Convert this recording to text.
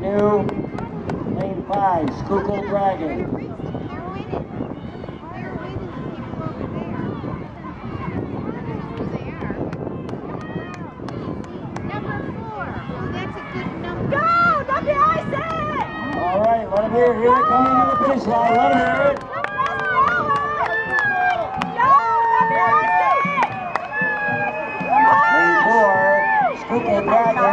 canoe. Lane 5, Schuylkill Dragon. All right, let them hear it. Here they come into the finish line. Let them hear it. Lane 4, Schuylkill Dragon.